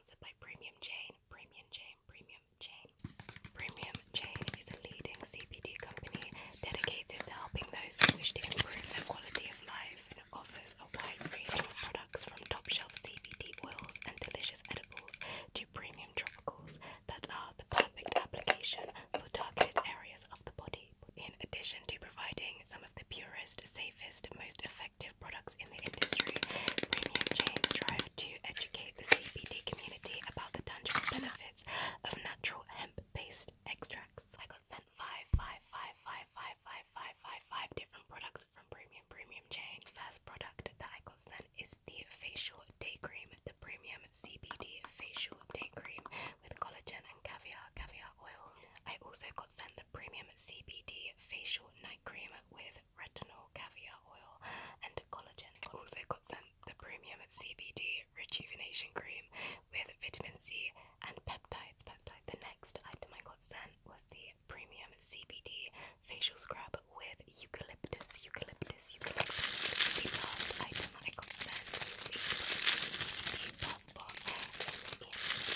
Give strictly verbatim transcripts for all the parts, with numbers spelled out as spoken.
sponsored by Premium Chain. Premium Chain, Premium Chain. Premium Chain is a leading C B D company dedicated to helping those who wish to improve their quality of life, and offers a wide range of products from top-shelf C B D oils and delicious edibles to premium tropicals that are the perfect application for targeted areas of the body. In addition to providing some of the purest, safest, most effective products in the industry, Premium Chain strive to educate the C B D community about the tangible benefits of natural hemp-based extracts. I got sent five, five, five, five, five, five, five, five, five different products from Premium Premium Chain. First product that I got sent is the facial day cream, the Premium C B D facial day cream with collagen and caviar caviar oil. I also got sent the Premium C B D facial night cream with retinol, caviar oil, and collagen. I also got sent the Premium C B D rejuvenation cream with vitamin C and peptides. Peptides. The next item I got sent was the Premium C B D facial scrub with eucalyptus. Eucalyptus. Eucalyptus. The last item I got sent was the C B D bath bomb in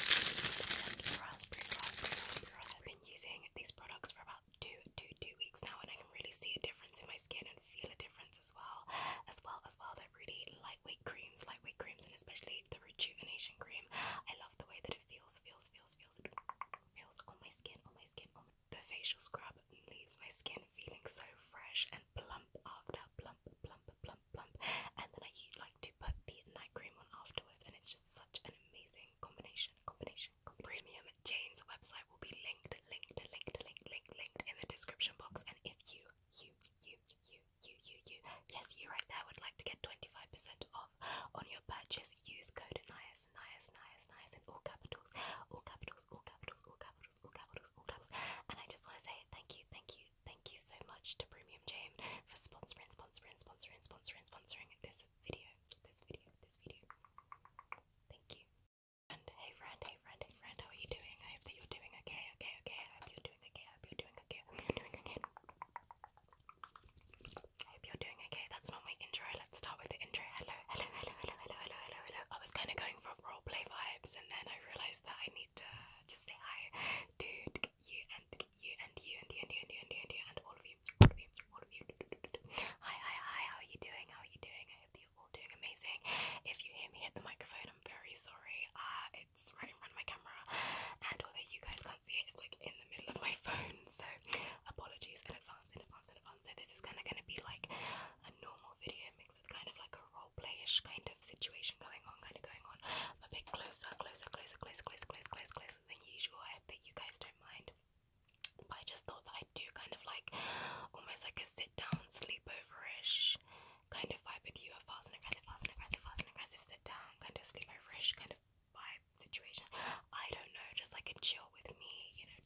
raspberry, raspberry, raspberry, raspberry. I've been using these products for about two, two, two weeks now, and I can really see a difference in my skin and feel a difference as well. As well, as well, they're really lightweight creams, lightweight creams, and especially the rejuvenation cream. I love the way that it feels, feels, feels, feels, feels on my skin, on my skin, on my... The facial scrub leaves my skin feeling so fresh and plump after, plump, plump, plump, plump. And then I like to put the night cream on afterwards, and it's just such an amazing combination, combination, combination. Premium Chain's website will be linked, linked, linked, linked, linked, linked in the description box. And if you, you, you, you, you, you, you, yes, you right there would like to get twenty-five percent off on your purchase, use code NIAS, NIAS, NIAS, NIAS in all capitals, all capitals, all capitals, all capitals, all capitals, all capitals. And I just want to say thank you, thank you, thank you so much to Premium Chain for sponsoring, sponsoring, sponsoring, sponsoring, sponsoring this video, this video, this video. Thank you. And hey friend, hey friend, hey friend, how are you doing? I hope that you're doing okay, okay, okay. I hope you're doing okay, I hope you're doing okay, I hope you're doing okay. I hope you're doing okay. That's not my intro. Let's start with the intro. Hello, hello, hello, hello, hello, hello, hello, hello. I was kind of going for roleplay vibes, and then I realized that I need to just say hi to you and you and you and you and you and you and you and you and all of you, all of you, all of you. Hi, hi, hi. How are you doing? How are you doing? I hope that you're all doing amazing. If you hear me hit the microphone, I'm very sorry. Uh, it's right in front of my camera, and although you guys can't see it, it's like in the middle of my phone. So apologies in advance, in advance, in advance. So this is kind of going to be like a normal video mixed with kind of like a role-play-ish kind of situation going on, kind of going on a bit closer, closer, closer, closer, closer, closer, closer, closer than usual. I hope that you guys don't mind. But I just thought that I'd do kind of like almost like a sit-down, sleepover-ish kind of vibe with you, a fast and aggressive, fast and aggressive, fast and aggressive sit-down kind of sleepover-ish kind of vibe situation. I don't know, just like a chill with me, you know,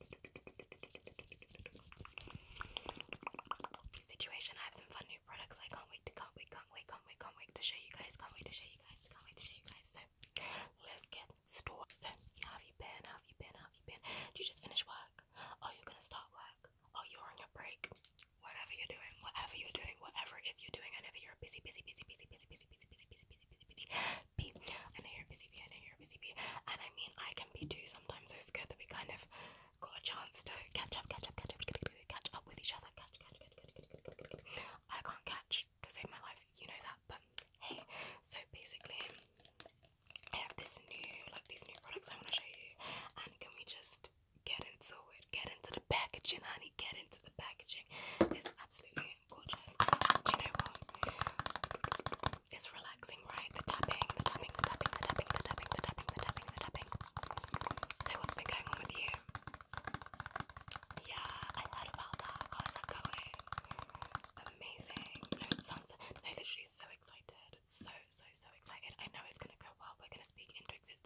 situation. I have some fun new products. I can't wait to, can't wait, can't wait, can't wait, can't wait to show you guys, can't wait to show you guys, can't wait to show you guys. So let's get started. So how have you been? How have you been? How have you been? Did you just finish work? Oh, you're gonna start work. Oh, you're on your break. Whatever you're doing, whatever you're doing, whatever it is you're doing. I know that you're a busy, busy, busy, busy, busy, busy, busy, busy, busy, busy, busy, busy bee. I know you're a busy bee. I know you're a busy bee. And I mean, I can be too sometimes. So it's good that we kind of got a chance to catch up, catch up, catch up, catch up with each other. Catch, catch, catch, catch, catch, catch, catch, catch. I can't catch to save my life, you know that. But hey, so basically, I have this new, like these new products I want to show you. And can we just get into it? Get into the packaging, honey. Get into the packaging. It's absolutely gorgeous. And do you know what? It's relaxing, right? The tapping, the tapping, the tapping, the tapping, the tapping, the tapping, the tapping, the tapping. So what's been going on with you? Yeah, I heard about that. How is that going? Amazing. No, it sounds, no, literally so excited. So, so, so excited. I know it's gonna go well. We're gonna speak into existence.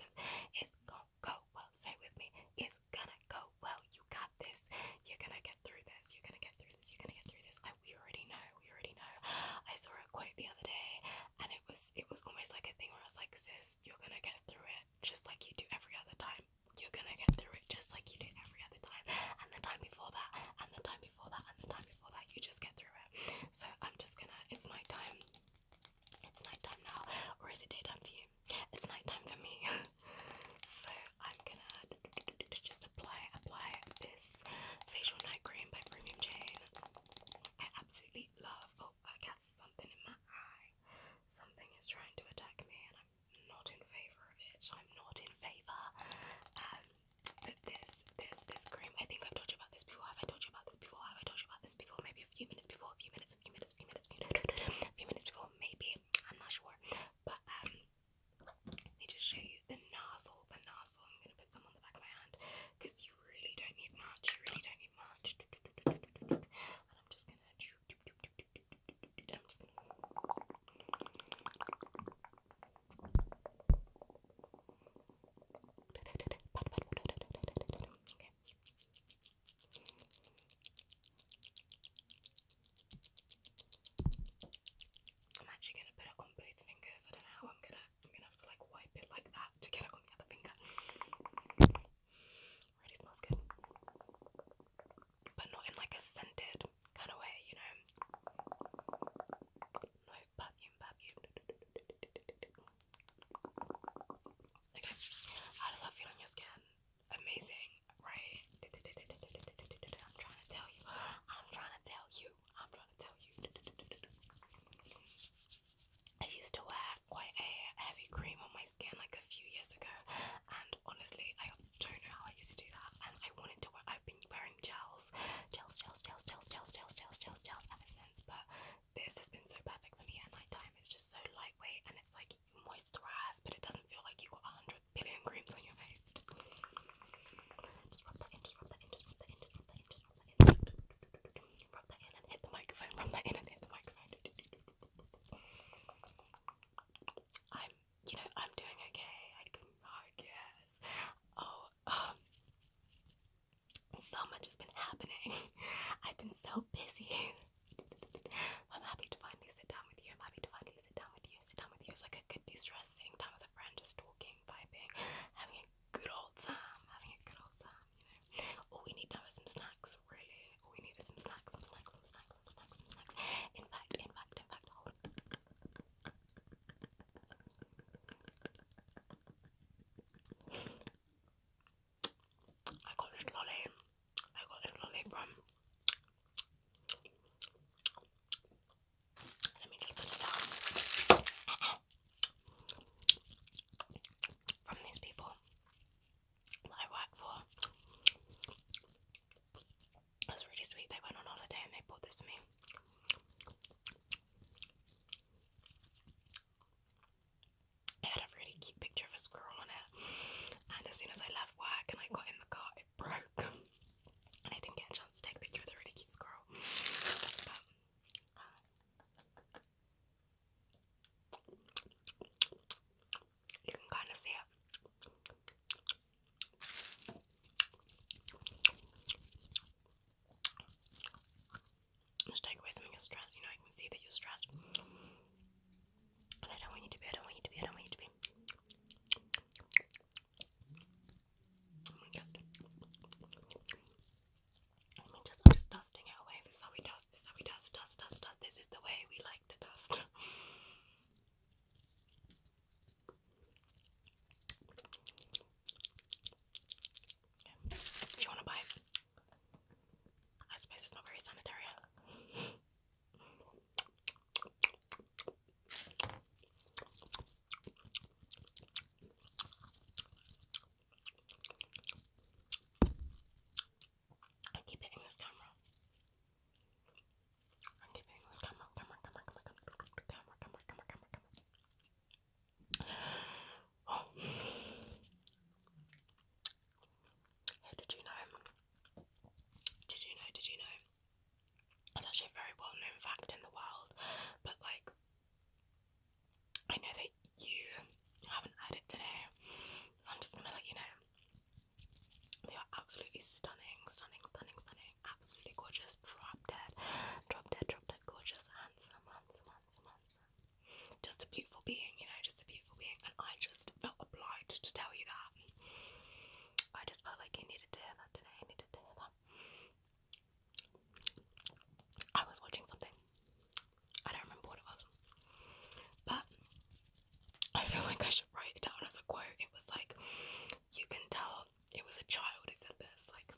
child who said this, like,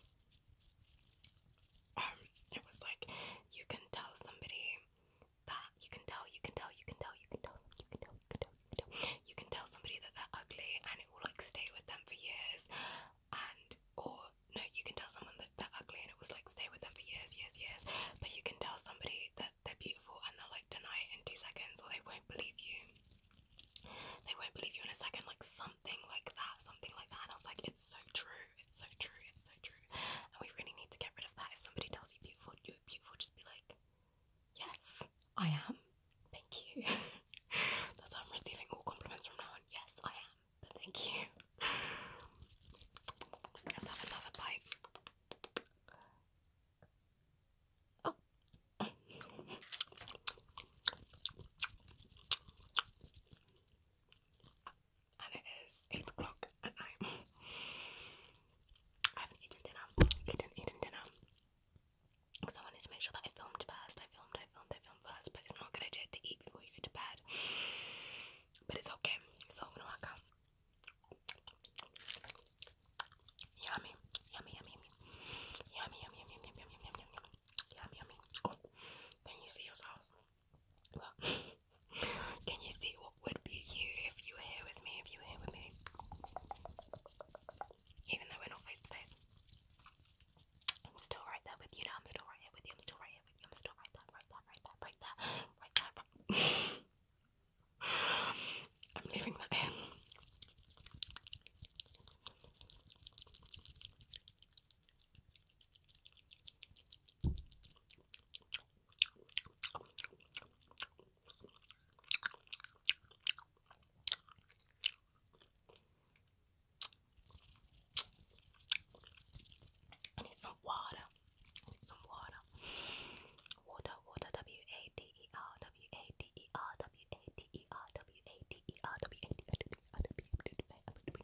um, it was like, you can tell somebody that, you can tell, you can tell, you can tell, you can tell, you can tell, you can tell, you can tell, you can tell somebody that they're ugly and it will, like, stay with them for years, and, or, no, you can tell someone that they're ugly and it was, like, stay with them for years, years, years, but you can tell somebody that they're beautiful and they'll, like, deny it in two seconds, or they won't believe you. They won't believe you in a second, like, something like that, something like that, and I was like, it's so true, it's so true, it's so true, and we really need to get rid of that. If somebody tells you beautiful, you're beautiful, just be like, yes, I am, thank you. That's how I'm receiving all compliments from now on. Yes, I am, but thank you. Let's have another bite. Oh. And it is eight o'clock at night. I haven't eaten dinner. Eaten, eaten dinner. Because I wanted to make sure that I filmed first. I filmed, I filmed, I filmed first, but it's not a good idea to eat before you go to bed. But it's okay. It's all gonna work out. Yummy, yummy, yummy, yummy, yummy, yummy, yummy, yummy, yummy, yummy, yummy, yummy, yummy. Oh, can you see yourselves? Well, can you see what would be you if you were here with me? If you were here with me, even though we're not face to face, I'm still right there with you. Now I'm still right here with you. I'm still right here with you. I'm still right there, right there, right there, right there, right there. Right. I'm leaving that in. I need some water. I need some water. Water, water, W A D E R, W A D E R, W A D E R, W A D E R, W A D E R, W A D E R.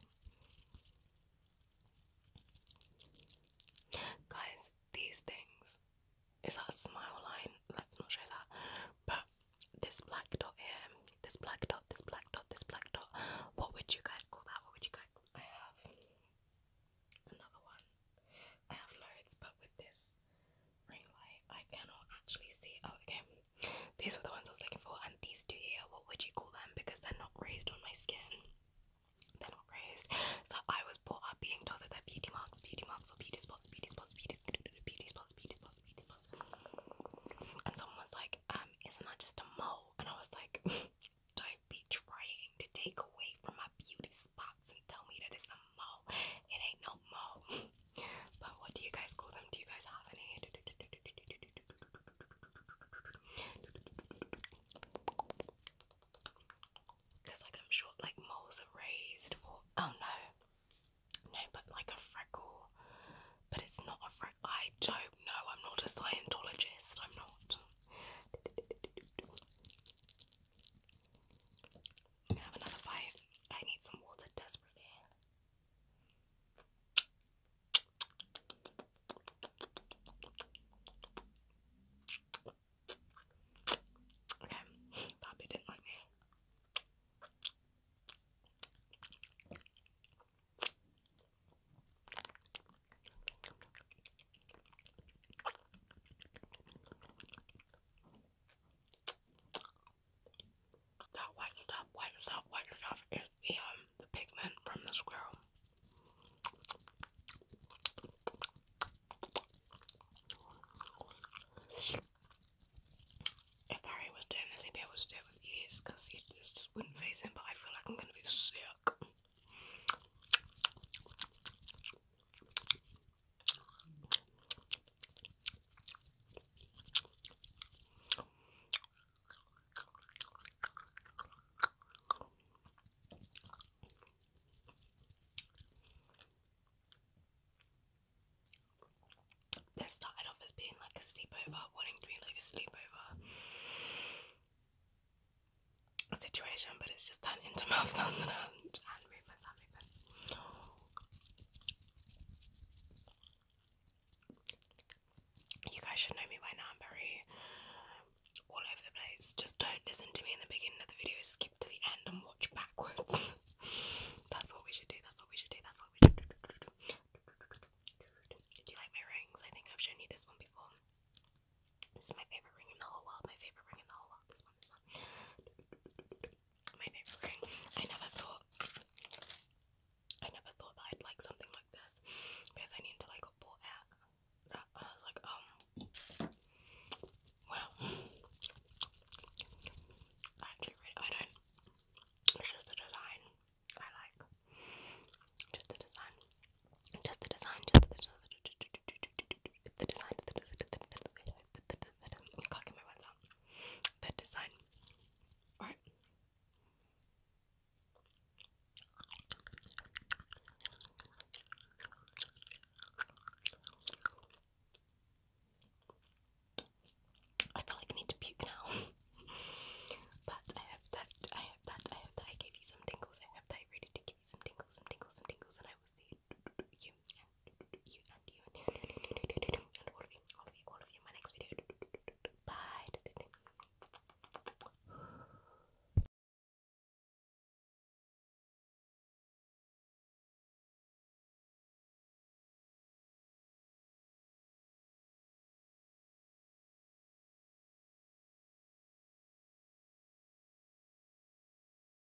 Guys, these things, is that a smile line? Let's not show that. But this black dot here, this black dot, this black dot, this black dot, what would you guys call that? What would you guys, I have another one. I have loads, but with this ring light, I cannot actually see. Oh, okay. These were the ones I was looking for, and these two here, what would you call them? Because they're not raised on my skin. They're not raised. So I was brought up being told that they're beauty marks, beauty marks, or beauty spots, beauty spots, beauty, beauty spots, beauty spots, beauty spots. And someone was like, um, isn't that just a mole? And I was like, don't be trying to take away from my beauty spots and tell me that it's a mole. It ain't no mole. But what do you guys call them? Do you guys have any? Because, like, I'm sure, like, moles are raised, or, oh no, no, but like a freckle, but it's not a freckle. I don't know, I'm not a Scientologist, I'm not. I'm gonna have another bite. I need some water desperately. Okay, that bit didn't like me. That white stuff, white stuff, white stuff is the um the pigment from the squirrel. If Harry was doing this, he'd be able to do it with ease, because he just wouldn't face him. But I feel like I'm gonna be sick. This started off as being like a sleepover, wanting to be like a sleepover situation, but it's just turned into mouth sounds and hand movements, hand movements. You guys should know me by now. I'm very all over the place. Just don't listen to me in the beginning